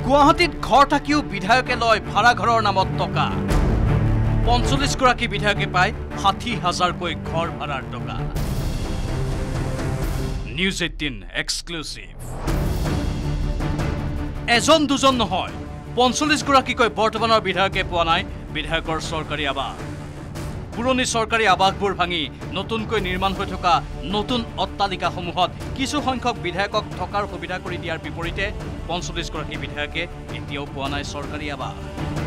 গুৱাহাটীত ঘৰ থাকিও বিধায়কে লয় ভাড়া ঘৰৰ নামত টকা ৪৫ গৰাকী বিধায়কে পায় ৬০,০০০কৈ ঘৰ ভাড়াৰ টকা News 18 এক্সক্লুসিভ এজন দুজন নহয় ৪৫ গৰাকীকৈ বৰ্তমানৰ বিধায়কে পোৱা নাই বিধায়কৰ চৰকাৰী আৱাস পুৰণি চৰকাৰী আৱাসবোৰ ভাঙি নতুনকৈ নিৰ্মাণ হৈ থকা নতুন অট্টালিকাসমূহত কিছু সংখ্যক বিধায়কক থকাৰ সুবিধা কৰি দিয়াৰ বিপৰীতে ৪৫ গৰাকী বিধায়কে এতিয়াও পোৱা নাই চৰকাৰী আৱাস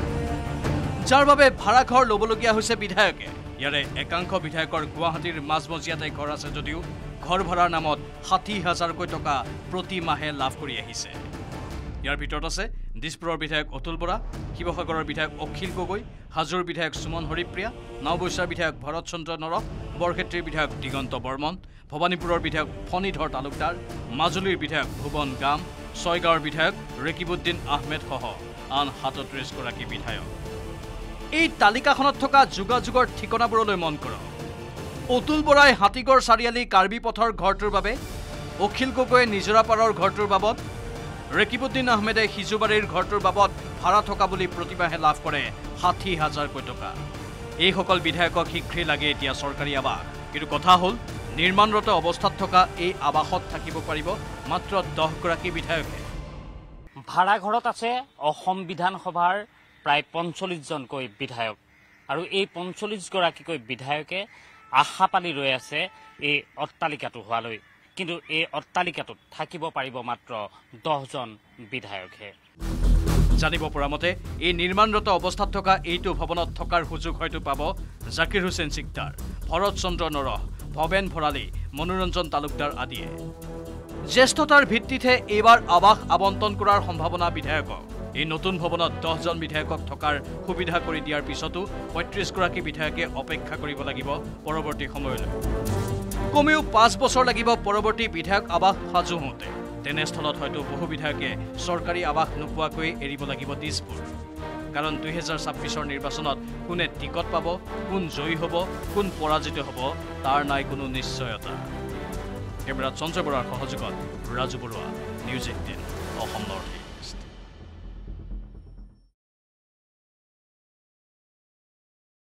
যাৰ বাবে ভাড়া ঘৰ ল'বলগীয়া হৈছে বিধায়কে ইয়াৰে একাংশ বিধায়কৰ গুৱাহাটীৰ মাজমজিয়াতে ঘৰ আছে যদিও ঘৰ ভাড়াৰ নামত ৬০,০০০কৈ টকা প্ৰতি মাহে লাভ কৰি আহিছে ইয়াৰ ভিতৰত আছে দিছপুৰৰ বিধায়ক অতুল বৰা শিৱসাগৰৰ বিধায়ক অখিল গগৈ হাজোৰ বিধায়ক সুমন হৰিপ্ৰিয়া নৱবৈছাৰ বিধায়ক ভৰত চন্দ্ৰ নৰক বৰক্ষেত্ৰীৰ বিধায়ক দিগন্ত বৰ্মন ভৱানীপুৰৰ বিধায়ক ফণীধৰ তালুকদাৰ মাজুলীৰ বিধায়ক ভুৱন গাম ছয়গাঁৱৰ বিধায়ক ৰেকিবুদ্দিন আহমেদ সহ আন ৩৭ গৰাকী বিধায়ক এই তালিকাখনত থকা যোগাযোগৰ ঠিকনাবোৰলৈ মন কৰক অতুল বৰাই হাতীগড় চাৰিআলি কাৰ্বি পথৰ ঘৰটোৰ বাবে অখিল গগৈয়ে নিজৰাপাৰৰ ঘৰটোৰ বাবদ ৰেকিবুদ্দিন আহমেদে সিজুবাৰীৰ ঘৰটোৰ বাবদ ভাড়া থকা বুলি প্ৰতিমাহে লাভ কৰে ৬০,০০০কৈ টকা এইসকল বিধায়কক শীঘ্ৰেই লাগে এতিয়া চৰকাৰী আৱাস কিন্তু কথা হ'ল নিৰ্মাণৰত অৱস্থাত থকা এই আৱাসত থাকিব পাৰিব মাত্ৰ ১০ গৰাকী বিধায়কে ভাড়া ঘৰত আছে অসম বিধানসভাৰ প্ৰায় ৪৫জনকৈ বিধায়ক আৰু এই ৪৫ গৰাকীকৈ বিধায়কে আশা পালি ৰৈ আছে এই অট্টালিকাটো হোৱালৈ কিন্তু এই অট্টালিকাটোত থাকিব পাৰিব মাত্ৰ ১০জন বিধায়কহে জানিব পৰা মতে এই নিৰ্মাণৰত অৱস্থাত থকা এইটো ভৱনত থকাৰ সুযোগ হয়তো পাব জাকিৰ হুছেইন সিকদাৰ ভৰত চন্দ্ৰ নৰহ ভৱেন ভৰালী মনোৰঞ্জন তালুকদাৰ আদিয়ে জ্যেষ্ঠতাৰ ভিত্তিতহে এইবাৰ আৱাস আবণ্টন কৰাৰ সম্ভাৱনা বিধায়কক এই নতুন ভৱনত ১০জন বিধায়কক থকাৰ সুবিধা কৰি দিয়াৰ পিছতো ৩৫ গৰাকী বিধায়কে অপেক্ষা কৰিব লাগিব পৰৱৰ্তী সময়লৈ কমেও ৫ বছৰ লাগিব পৰৱৰ্তী বিধায়ক আৱাস সাজু হওঁতে তেনেস্থলত হয়তো বহু বিধায়কে চৰকাৰী আৱাস নোপোৱাকৈ এৰিব লাগিব দিছপুৰ কাৰণ ২০২৬ৰ নিৰ্বাচনত কোনে টিকট পাব কোন জয়ী হ'ব কোন পৰাজিত হ'ব তাৰ নাই কোনো নিশ্চয়তা কেমেৰাত সঞ্জয় বৰাৰ সহযোগত Raju Baruah news ১৮ Assam north east